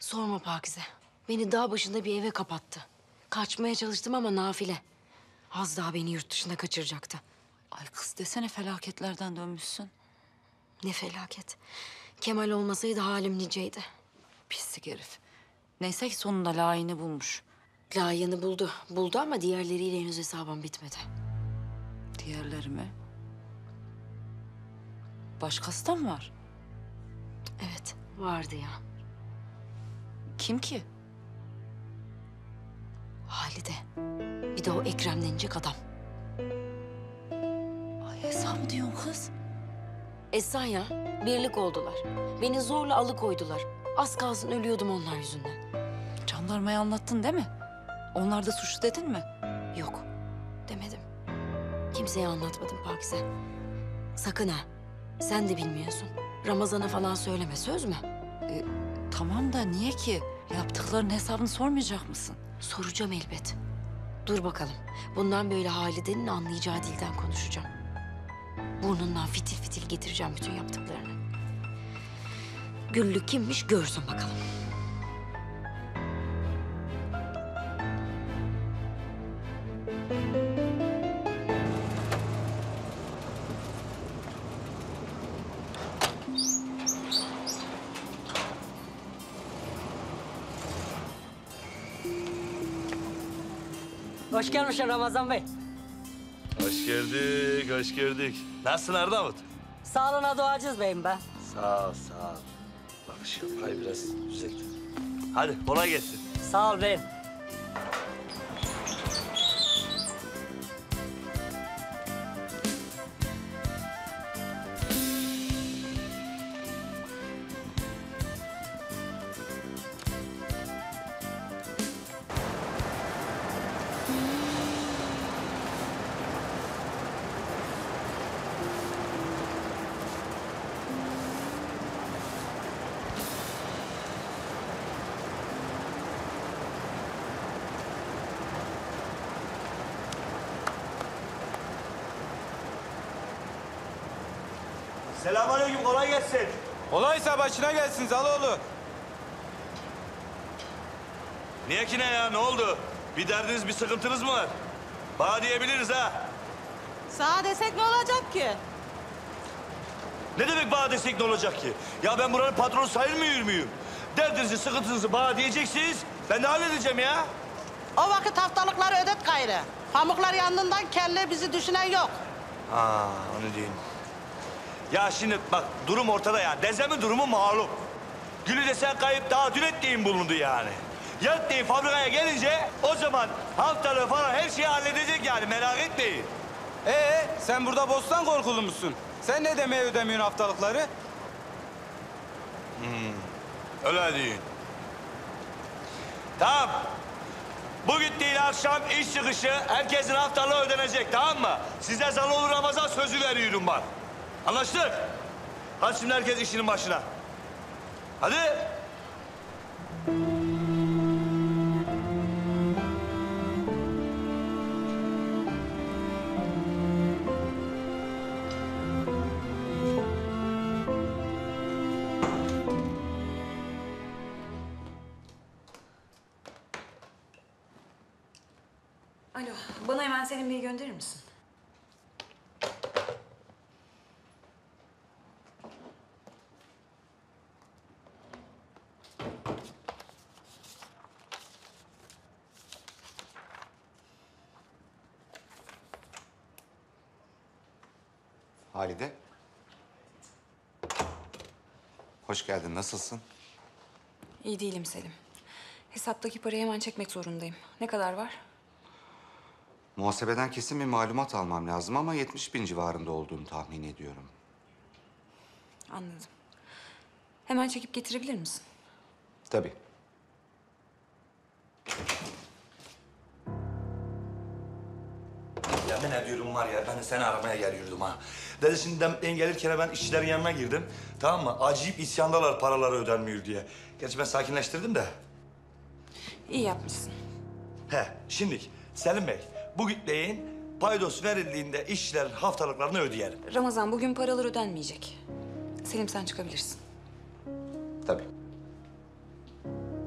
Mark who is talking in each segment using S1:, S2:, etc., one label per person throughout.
S1: Sorma Pakize. Beni dağ başında bir eve kapattı. Kaçmaya çalıştım ama nafile. Az daha beni yurt dışına kaçıracaktı.
S2: Ay kız desene felaketlerden dönmüşsün.
S1: Ne felaket. Kemal olmasaydı halim niceydi.
S2: Pislik herif. Neyse ki sonunda layığını bulmuş.
S1: Layığını buldu. Buldu ama diğerleriyle henüz hesabım bitmedi.
S2: Diğerleri mi? Başkası da mı var?
S1: Evet, vardı ya.
S2: Kim ki?
S1: Halide. Bir de o Ekrem denilecek adam.
S2: Ay Esra mı diyorsun kız?
S1: Esra ya, birlik oldular. Beni zorla alıkoydular. Az kalsın ölüyordum onlar yüzünden.
S2: Jandarmaya anlattın değil mi? Onlar da suçlu dedin mi?
S1: Yok, demedim. Kimseye anlatmadım Pakize. Sakın ha, sen de bilmiyorsun. Ramazan'a falan söyleme, söz mü?
S2: Tamam da niye ki? Yaptıklarının hesabını sormayacak mısın?
S1: Soracağım elbet. Dur bakalım. Bundan böyle Halide'nin anlayacağı dilden konuşacağım. Burnundan fitil fitil getireceğim bütün yaptıklarını. Güllü kimmiş görsün bakalım.
S3: Hoş gelmişsin Ramazan Bey.
S4: Hoş geldik, hoş gördük. Nasılsın Arnavut?
S3: Sağlığına duacıyız beyim be.
S4: Sağ ol, sağ ol. Bak şu yapay biraz düzeltti. Hadi kolay gelsin.
S3: Sağ ol beyim.
S4: Selamünaleyküm, kolay gelsin.
S5: Olaysa başına gelsin Zaloğlu.
S4: Niye ki ne ya, ne oldu? Bir derdiniz, bir sıkıntınız mı var? Bana diyebiliriz ha.
S6: Sağa desek ne olacak ki?
S4: Ne demek bana desek ne olacak ki? Ya ben buranın patronu sayılmıyor muyum? Derdinizi, sıkıntınızı bana diyeceksiniz. Ben de halledeceğim ya.
S6: O vakit haftalıkları ödet gayrı. Pamuklar yandığından kelle bizi düşünen yok.
S4: Ha, onu diyeyim. Ya şimdi bak durum ortada ya. Dezemin durumu malum. Gülü desen kayıp daha dün ettiğim bulundu yani. Yattığı fabrikaya gelince o zaman haftalığı falan her şeyi halledecek yani merak etmeyin.
S5: Sen burada bostan korkulu musun? Sen ne demeye ödemiyorsun haftalıkları?
S4: Öyle deyin. Tamam. Bu gittiğin akşam iş çıkışı herkesin haftalığı ödenecek tamam mı? Size Zaloğlu Ramazan sözü veriyorum bak. Anlaştık? Hadi şimdi herkes işinin başına. Hadi.
S1: Alo, bana hemen Selim Bey'i gönderir misin?
S7: Halide. Hoş geldin. Nasılsın?
S8: İyi değilim Selim. Hesaptaki parayı hemen çekmek zorundayım. Ne kadar var?
S7: Muhasebeden kesin bir malumat almam lazım ama 70.000 civarında olduğunu tahmin ediyorum.
S8: Anladım. Hemen çekip getirebilir misin?
S7: Tabii.
S4: Yemin ediyorum var ya ben de seni aramaya geliyordum ha. Dedi şimdi ben gelirken ben işçilerin yanına girdim. Tamam mı? Acayip isyandalar paraları ödenmiyor diye. Gerçi ben sakinleştirdim de.
S8: İyi yapmışsın.
S4: He şimdi Selim Bey bu gitleyin paydos verildiğinde işçilerin haftalıklarını ödeyelim.
S8: Ramazan bugün paralar ödenmeyecek. Selim sen çıkabilirsin.
S7: Tabii.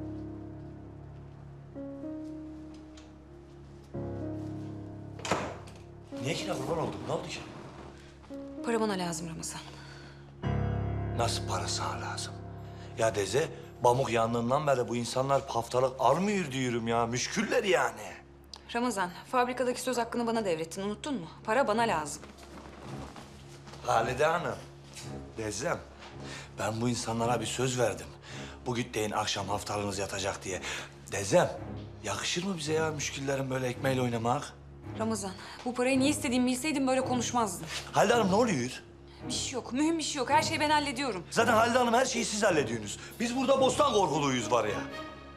S4: Niye ki kurban oldun? Ne oldu ki?
S8: Para bana lazım Ramazan.
S4: Nasıl para sana lazım? Ya Deze, pamuk yandığından beri bu insanlar haftalık almıyor diyorum ya. Müşküller yani.
S8: Ramazan, fabrikadaki söz hakkını bana devrettin. Unuttun mu? Para bana lazım.
S4: Halide Hanım, Dezzem, ben bu insanlara bir söz verdim. Bu gittiğin akşam haftalığınız yatacak diye. Dezzem, yakışır mı bize ya müşküllerin böyle ekmeğiyle oynamak?
S8: Ramazan, bu parayı niye istediğimi bilseydim böyle konuşmazdın.
S4: Halide Hanım ne oluyor?
S8: Bir şey yok, mühim bir şey yok. Her şeyi ben hallediyorum.
S4: Zaten Halide Hanım her şeyi siz hallediyorsunuz. Biz burada bostan korkuluyuz var ya.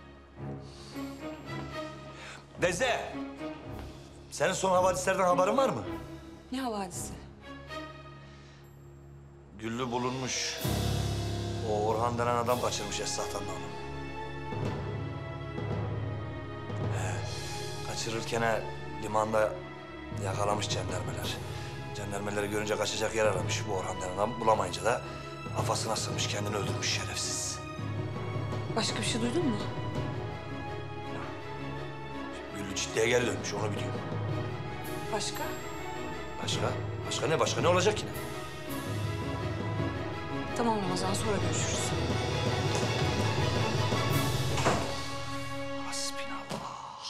S4: Deze, senin son havadislerden haberin var mı?
S8: Ne havadisi?
S4: Güllü bulunmuş. O Orhan denen adam kaçırmış Esra'dan onu. Kaçırırken limanda yakalamış jandarmalar. Jandarmaları görünce kaçacak yer aramış bu Orhan denen adam. Bulamayınca da kafasına sığmış, kendini öldürmüş şerefsiz.
S8: Başka bir şey duydun mu?
S4: Güllü ciddiye geri dönmüş, onu biliyorum.
S8: Başka?
S4: Başka? Başka ne? Başka ne olacak yine?
S8: Tamam Ramazan, sonra görüşürüz.
S4: Hasbinallah.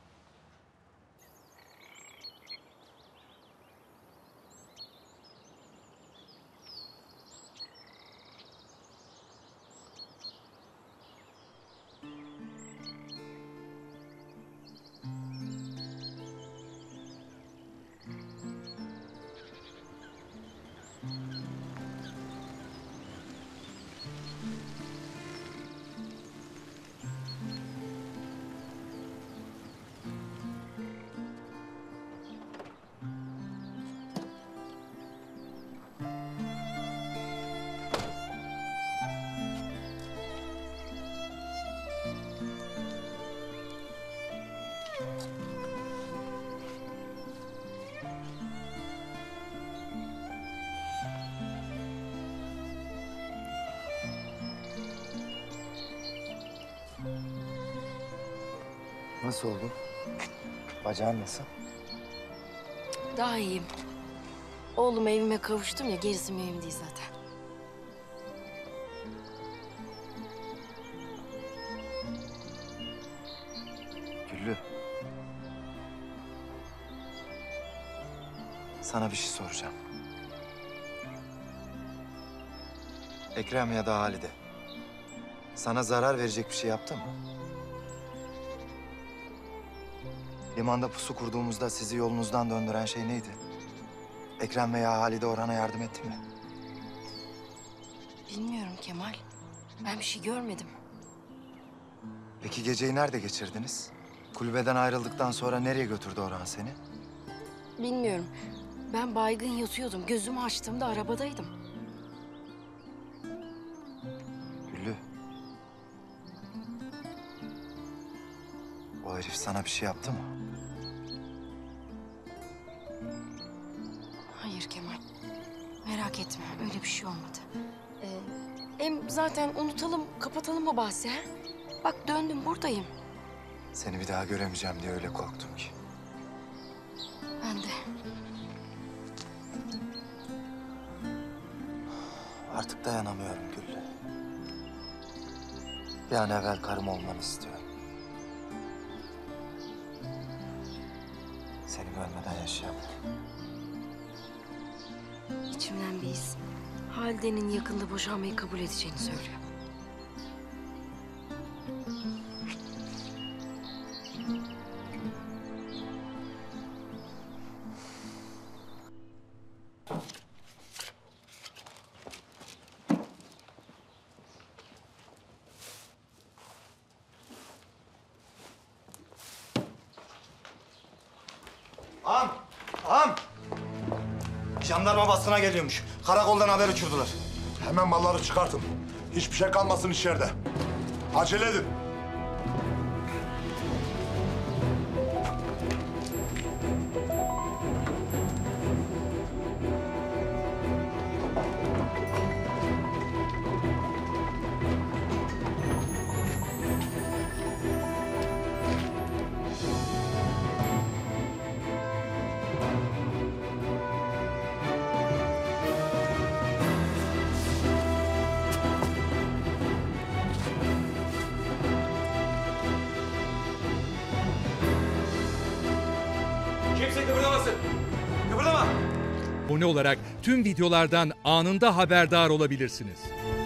S9: Nasıl oldun? Bacağın nasıl?
S1: Daha iyiyim. Oğlum evime kavuştum ya, gerisi mühim değil zaten.
S9: Güllü. Sana bir şey soracağım. Ekrem ya da Halide sana zarar verecek bir şey yaptı mı? Limanda pusu kurduğumuzda sizi yolunuzdan döndüren şey neydi? Ekrem veya Halide Orhan'a yardım etti mi?
S1: Bilmiyorum Kemal. Ben bir şey görmedim.
S9: Peki geceyi nerede geçirdiniz? Kulübeden ayrıldıktan sonra nereye götürdü Orhan seni?
S1: Bilmiyorum. Ben baygın yatıyordum. Gözümü açtığımda arabadaydım.
S9: Güllü. O herif sana bir şey yaptı mı?
S1: Hayır Kemal. Merak etme. Öyle bir şey olmadı. Hem zaten unutalım, kapatalım o bahsi ha? Bak döndüm, buradayım.
S9: Seni bir daha göremeyeceğim diye öyle korktum ki.
S1: Ben de.
S9: Artık dayanamıyorum Güllü. Bir an evvel karım olmanı istiyorum. Seni görmeden yaşayamam.
S1: İçimden bir his. Halide'nin yakında boşanmayı kabul edeceğini söylüyor.
S10: Ağam! Jandarma bastına geliyormuş. Karakoldan haber uçurdular.
S11: Hemen malları çıkartın. Hiçbir şey kalmasın içeride. Acele edin.
S5: kıpırdamasın. Kıpırdama.
S12: Abone olarak tüm videolardan anında haberdar olabilirsiniz.